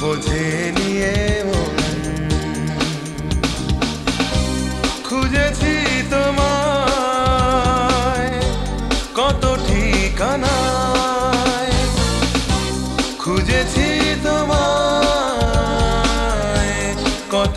বোঝে নিয়ে মন খুঁজেছি তোমায় কত ঠিকানায়, খুঁজেছি তোমায় কত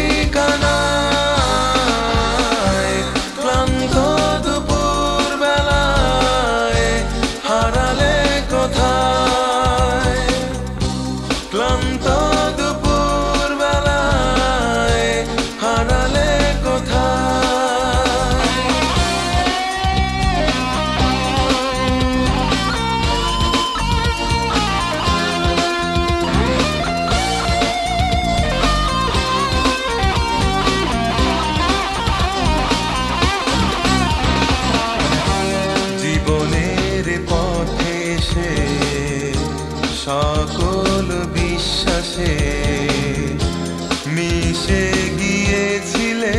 ঠিকানায়, ক্লান্ত দুপুর বেলায় হারালে কোথায়, ক্লান্ত দুপুর বেলায় হারালে কোথায়। জীবনের পথে সে সকল বিশ্বাসে মিশে গিয়েছিলে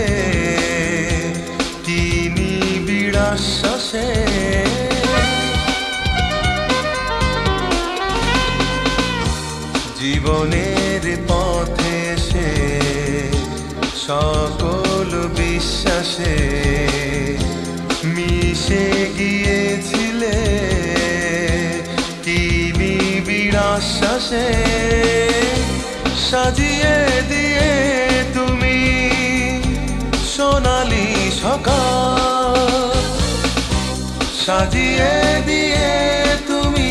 কি নিবিড় আশ্বাসে, জীবনের পথে সে সকল বিশ্বাসে মিশে গিয়েছিলে কি নিবিড় আশ্বাসে, সাজিয়ে দিয়ে তুমি সোনালি সকাল, সাজিয়ে দিয়ে তুমি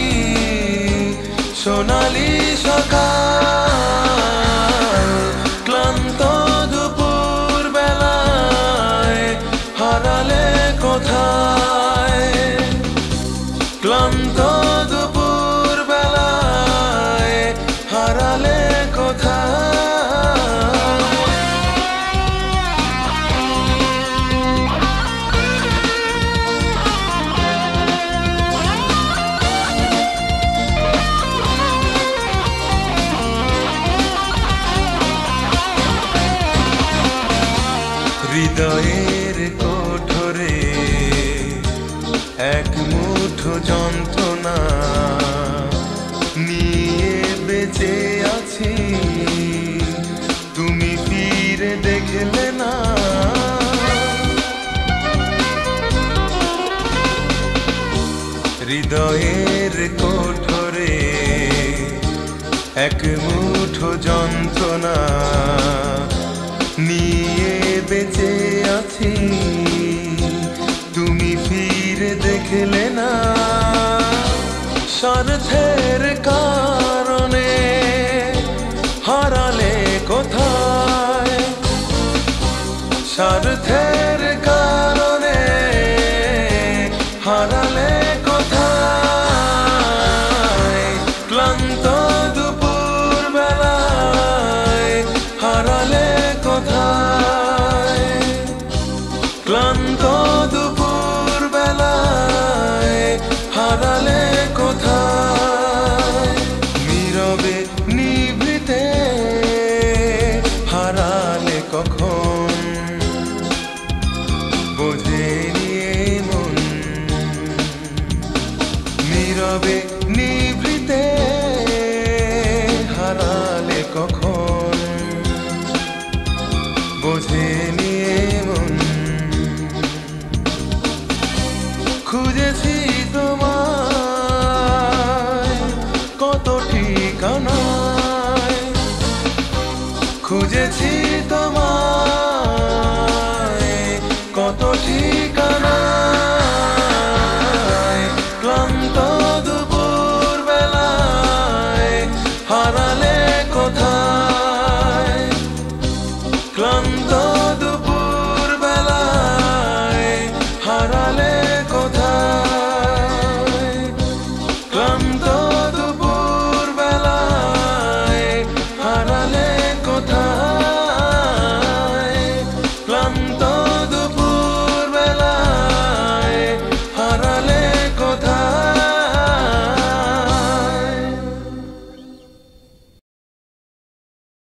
সোনালি সকাল, ক্লান্ত দুপুর বেলায় হারালে কোথায়, ক্লান্ত দুপুর বেলায় হারালে কোথায়। হৃদয়ের কোঠরে এক মুঠো যন্ত্রণা নিয়ে বেঁচে আছি, তুমি ফিরে দেখলে না, হৃদয়ের কোঠরে এক মুঠো যন্ত্রণা নিয়ে বেঁচে আছি, তুমি ফিরে দেখলে না, স্বার্থের কারণে হারালে কোথায়, স্বার্থের কারণে হারালে কোথায়, ক্লান্ত দুপুর বেলায় হারালে কোথায়, ক্লান্ত দুপুর বেলায় হারালে কোথায়, নীরবে নিভৃতে হারালে কখন, বোঝে নিয়ে মন নীরবে নিভৃতে হারালে কখন, বোঝে নিয়ে মন খুঁজেছি তোমায় কত ঠিকানায়, খুঁজেছি তোমায় কত ঠিকানায়, ক্লান্ত দুপুর বেলায় হারালে